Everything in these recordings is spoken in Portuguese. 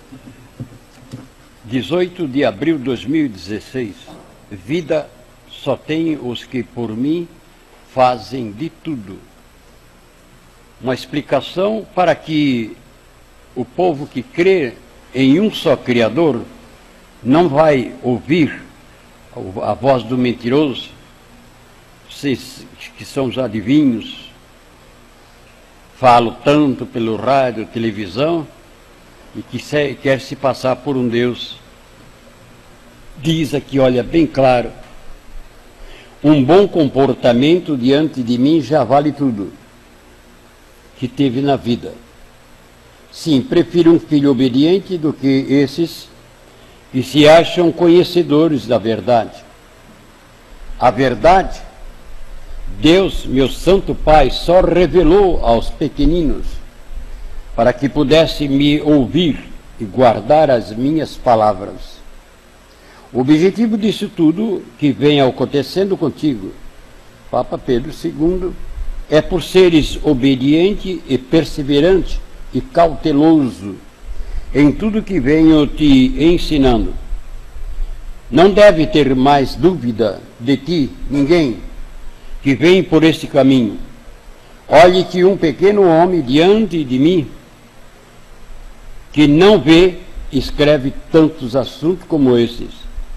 18 de abril de 2016. Vida só tem os que por mim fazem de tudo. Uma explicação para que o povo que crê em um só Criador não vai ouvir a voz do mentiroso, vocês que são os adivinhos, falam tanto pelo rádio, televisão, e que quer se passar por um Deus. Diz aqui, olha, bem claro, um bom comportamento diante de mim já vale tudo que teve na vida. Sim, prefiro um filho obediente do que esses que se acham conhecedores da verdade. A verdade, Deus, meu Santo Pai, só revelou aos pequeninos para que pudesse me ouvir e guardar as minhas palavras. O objetivo disso tudo que vem acontecendo contigo, Papa Pedro II, é por seres obediente e perseverante e cauteloso em tudo que venho te ensinando. Não deve ter mais dúvida de ti ninguém que vem por este caminho. Olhe que um pequeno homem diante de mim, que não vê, escreve tantos assuntos como esses.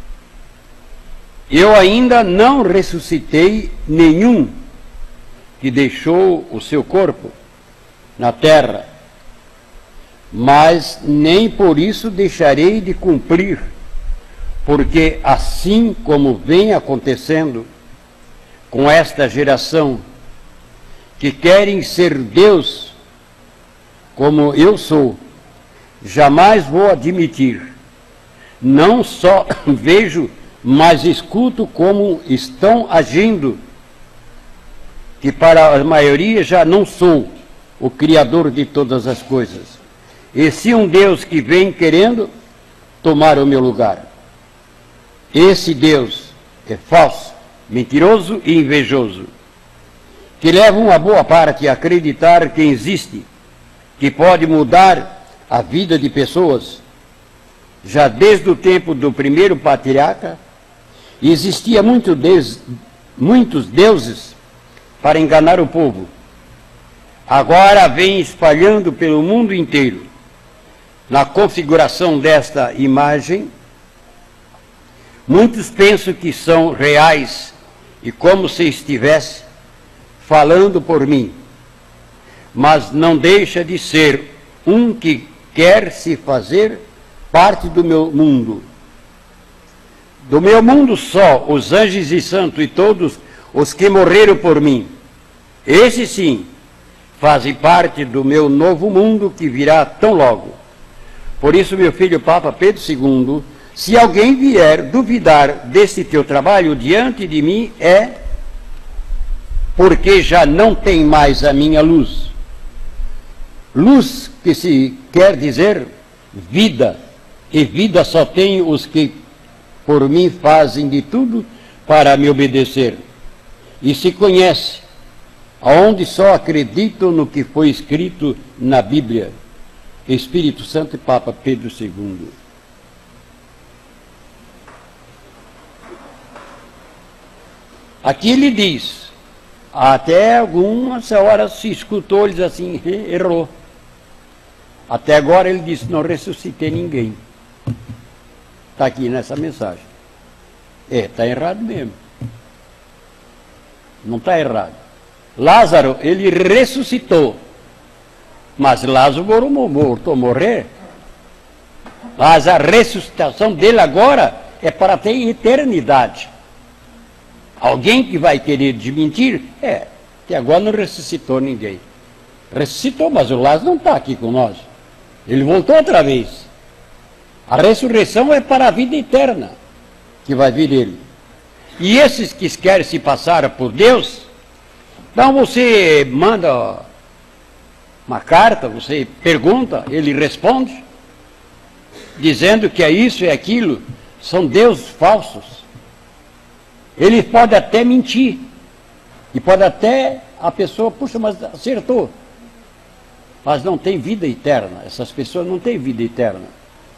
Eu ainda não ressuscitei nenhum que deixou o seu corpo na terra, mas nem por isso deixarei de cumprir, porque assim como vem acontecendo com esta geração, que querem ser Deus como eu sou, jamais vou admitir. Não só vejo, mas escuto como estão agindo, que para a maioria já não sou o Criador de todas as coisas, e sim um Deus que vem querendo tomar o meu lugar. Esse Deus é falso, mentiroso e invejoso, que leva uma boa parte a acreditar que existe, que pode mudar a vida de pessoas. Já desde o tempo do primeiro patriarca, existia muitos deuses para enganar o povo. Agora vem espalhando pelo mundo inteiro. Na configuração desta imagem, muitos pensam que são reais e como se estivesse falando por mim, mas não deixa de ser um que quer se fazer parte do meu mundo. Do meu mundo só os anjos e santos e todos os que morreram por mim, esses sim fazem parte do meu novo mundo que virá tão logo. Por isso, meu filho Papa Pedro II, se alguém vier duvidar desse teu trabalho diante de mim, é porque já não tem mais a minha luz. Luz que se quer dizer vida, e vida só tem os que por mim fazem de tudo para me obedecer. E se conhece, aonde só acreditam no que foi escrito na Bíblia. Espírito Santo e Papa Pedro II. Aqui ele diz, até algumas horas se escutou, ele diz assim, errou. Até agora ele disse, não ressuscitei ninguém. Está aqui nessa mensagem. Está errado mesmo. Não está errado. Lázaro, ele ressuscitou. Mas Lázaro voltou a morrer. Mas a ressuscitação dele agora é para ter eternidade. Alguém que vai querer desmentir, que agora não ressuscitou ninguém. Ressuscitou, mas o Lázaro não está aqui com nós. Ele voltou outra vez. A ressurreição é para a vida eterna, que vai vir ele. E esses que querem se passar por Deus, então você manda uma carta, você pergunta, ele responde, dizendo que é isso e aquilo, são deuses falsos. Ele pode até mentir, e pode até a pessoa, puxa, mas acertou. Mas não tem vida eterna, essas pessoas não têm vida eterna.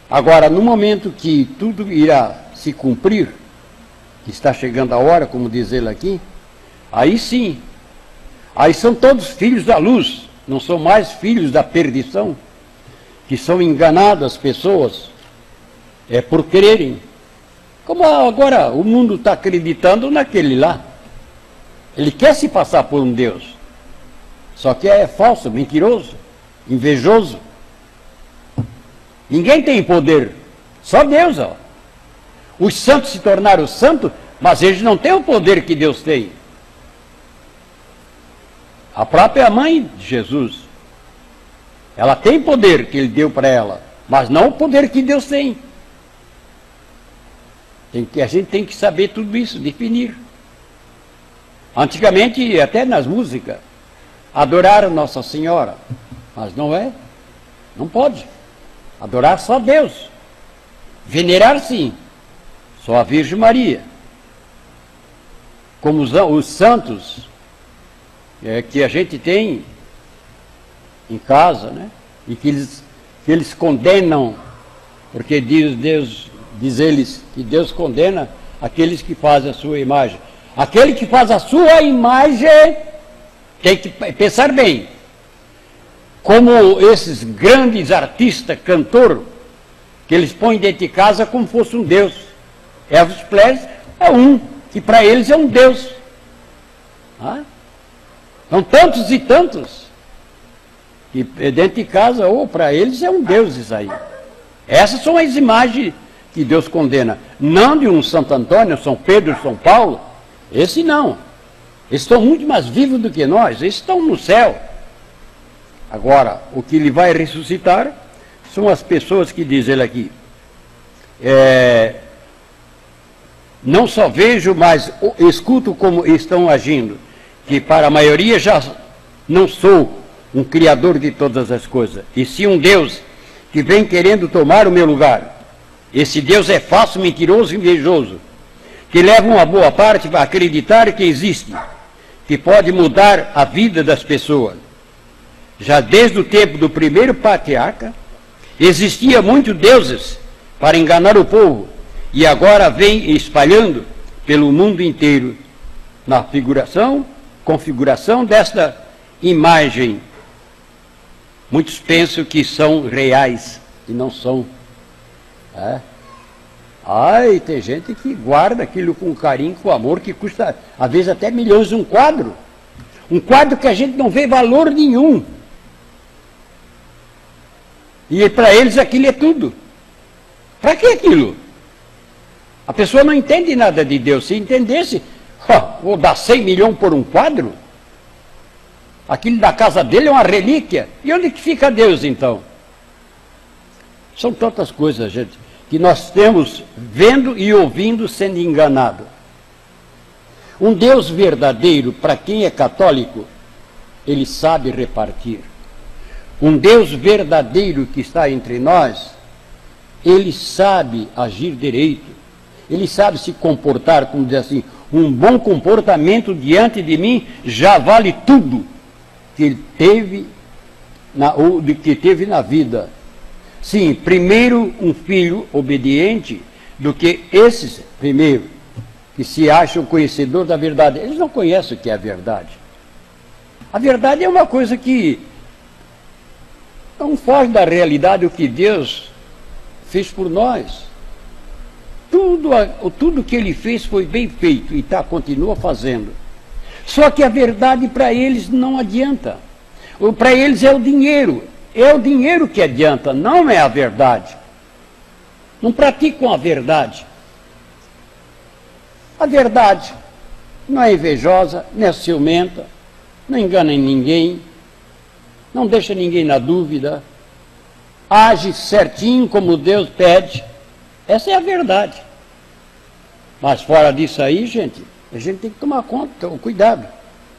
Agora, no momento que tudo irá se cumprir, que está chegando a hora, como diz ele aqui, aí sim, aí são todos filhos da luz, não são mais filhos da perdição, que são enganadas as pessoas, por crerem. Como agora o mundo está acreditando naquele lá. Ele quer se passar por um Deus, só que é falso, mentiroso, invejoso. Ninguém tem poder, só Deus. Ó. Os santos se tornaram santos, mas eles não têm o poder que Deus tem. A própria mãe de Jesus, ela tem poder que ele deu para ela, mas não o poder que Deus tem. A gente tem que saber tudo isso, definir. Antigamente, até nas músicas, adoraram Nossa Senhora, mas não é, não pode. Adorar só Deus. Venerar sim, só a Virgem Maria. Como os santos que a gente tem em casa, né? E que eles condenam, porque diz eles que Deus condena aqueles que fazem a sua imagem. Aquele que faz a sua imagem tem que pensar bem. Como esses grandes artistas, cantor, que eles põem dentro de casa como fosse um Deus. Elvis Presley é um, que para eles é um Deus. São tantos e tantos, que dentro de casa, ou para eles é um Deus isso aí. Essas são as imagens que Deus condena. Não de um Santo Antônio, São Pedro, São Paulo. Esse não. Eles estão muito mais vivos do que nós. Eles estão no céu. Agora, o que ele vai ressuscitar são as pessoas que diz ele aqui. Não só vejo, mas escuto como estão agindo. Que para a maioria já não sou um criador de todas as coisas. E sim um Deus que vem querendo tomar o meu lugar. Esse Deus é falso, mentiroso e invejoso, que leva uma boa parte a acreditar que existe, que pode mudar a vida das pessoas. Já desde o tempo do primeiro patriarca, existia muitos deuses para enganar o povo, e agora vem espalhando pelo mundo inteiro, na configuração desta imagem. Muitos pensam que são reais, e não são. Tem gente que guarda aquilo com carinho, com amor, que custa, às vezes, até milhões um quadro. Um quadro que a gente não vê valor nenhum. E para eles aquilo é tudo. Para que aquilo? A pessoa não entende nada de Deus. Se entendesse, vou dar 100 milhões por um quadro? Aquilo da casa dele é uma relíquia. E onde que fica Deus, então? São tantas coisas, gente, que nós temos vendo e ouvindo sendo enganado. Um Deus verdadeiro, para quem é católico, ele sabe repartir. Um Deus verdadeiro que está entre nós, ele sabe agir direito, ele sabe se comportar, como diz assim, um bom comportamento diante de mim já vale tudo que ele teve na vida. Sim, primeiro um filho obediente do que esses, primeiro, que se acham conhecedor da verdade. Eles não conhecem o que é a verdade. A verdade é uma coisa que não foge da realidade o que Deus fez por nós. Tudo que ele fez foi bem feito e continua fazendo. Só que a verdade para eles não adianta. Para eles é o dinheiro. É o dinheiro que adianta, não é a verdade. Não praticam a verdade. A verdade não é invejosa, não é ciumenta, não engana ninguém, não deixa ninguém na dúvida, age certinho como Deus pede. Essa é a verdade. Mas fora disso aí, gente, a gente tem que tomar conta, cuidado.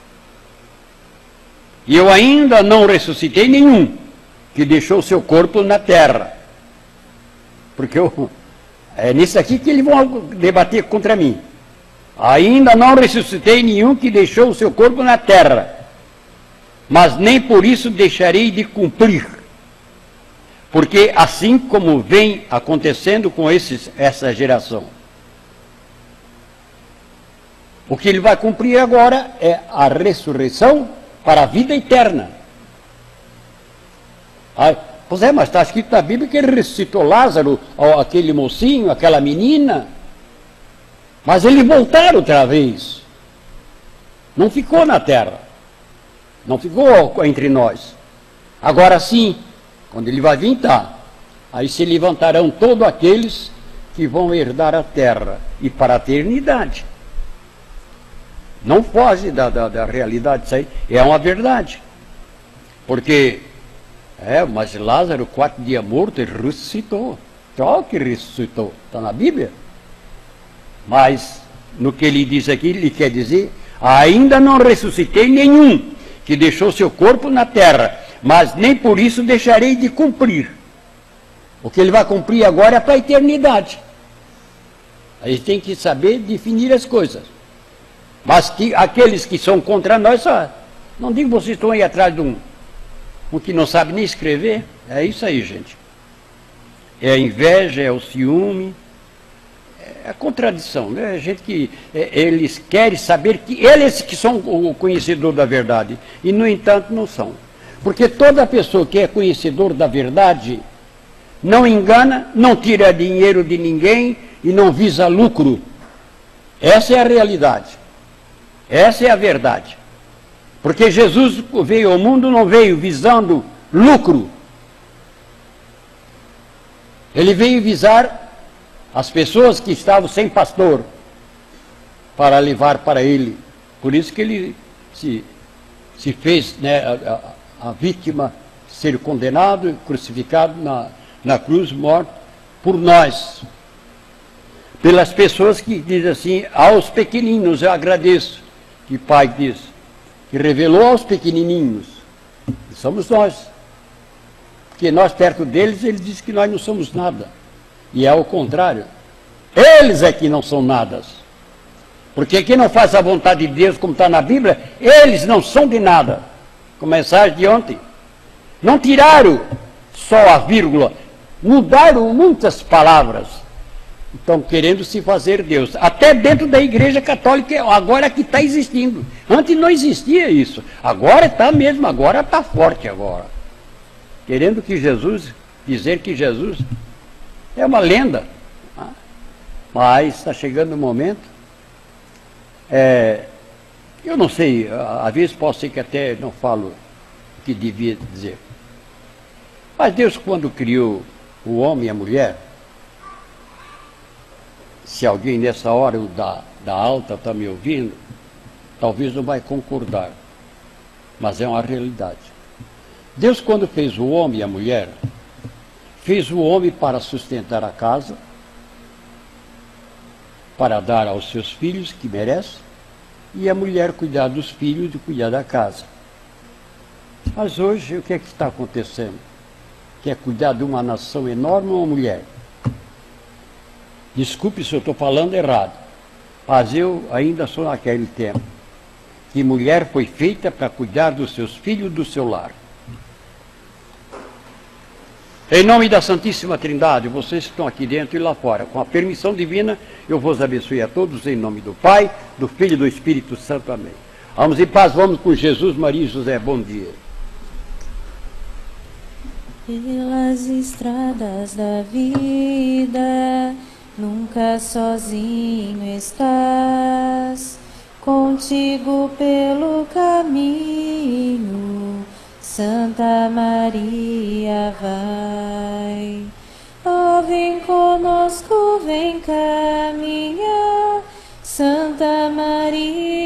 E eu ainda não ressuscitei nenhum que deixou seu corpo na terra. Porque é nisso aqui que eles vão debater contra mim. Ainda não ressuscitei nenhum que deixou o seu corpo na terra. Mas nem por isso deixarei de cumprir. Porque assim como vem acontecendo com essa geração, o que ele vai cumprir agora é a ressurreição para a vida eterna. Pois é, mas está escrito na Bíblia que ele ressuscitou Lázaro, aquele mocinho, aquela menina. Mas eles voltaram outra vez. Não ficou na terra. Não ficou entre nós. Agora sim, quando ele vai vir, tá. Aí se levantarão todos aqueles que vão herdar a terra e para a eternidade. Não foge da realidade isso aí. É uma verdade. Porque, mas Lázaro, 4 dias morto, ele ressuscitou. Só que ressuscitou. Está na Bíblia. Mas, no que ele diz aqui, ele quer dizer, ainda não ressuscitei nenhum que deixou seu corpo na terra, mas nem por isso deixarei de cumprir. O que ele vai cumprir agora é para a eternidade. A gente tem que saber definir as coisas. Mas que aqueles que são contra nós, não digo que vocês estão aí atrás de um que não sabe nem escrever. É isso aí, gente. É a inveja, é o ciúme, é a contradição, né? É gente que eles querem saber que eles que são o conhecedor da verdade, e no entanto não são. Porque toda pessoa que é conhecedor da verdade não engana, não tira dinheiro de ninguém e não visa lucro. Essa é a realidade. Essa é a verdade. Porque Jesus veio ao mundo, não veio visando lucro. Ele veio visar as pessoas que estavam sem pastor, para levar para ele. Por isso que ele se fez, né, a vítima ser condenado, crucificado na cruz, morto por nós. Pelas pessoas que dizem assim, aos pequeninos eu agradeço, que o Pai diz, que revelou aos pequenininhos, que somos nós. Porque nós perto deles, ele diz que nós não somos nada. E é o contrário. Eles é que não são nada. Porque quem não faz a vontade de Deus, como está na Bíblia, eles não são de nada. Com a mensagem de ontem. Não tiraram só a vírgula, mudaram muitas palavras. Estão querendo se fazer Deus. Até dentro da Igreja Católica, agora é que está existindo. Antes não existia isso. Agora está mesmo, agora está forte agora. Querendo que Jesus, dizer que Jesus é uma lenda. Mas está chegando o momento. Eu não sei, às vezes posso ser que até não falo o que devia dizer. Mas Deus, quando criou o homem e a mulher, se alguém nessa hora da alta está me ouvindo, talvez não vai concordar, mas é uma realidade. Deus, quando fez o homem e a mulher, fez o homem para sustentar a casa, para dar aos seus filhos, que merece, e a mulher cuidar dos filhos e cuidar da casa. Mas hoje, o que é que está acontecendo? Quer cuidar de uma nação enorme ou uma mulher? Desculpe se eu estou falando errado, mas eu ainda sou naquele tempo, que mulher foi feita para cuidar dos seus filhos e do seu lar. Em nome da Santíssima Trindade, vocês que estão aqui dentro e lá fora, com a permissão divina, eu vos abençoe a todos em nome do Pai, do Filho e do Espírito Santo. Amém. Vamos em paz, vamos com Jesus, Maria e José. Bom dia. Pelas estradas da vida, nunca sozinho estás, contigo pelo caminho, Santa Maria vai. Oh, vem conosco, vem caminhar, Santa Maria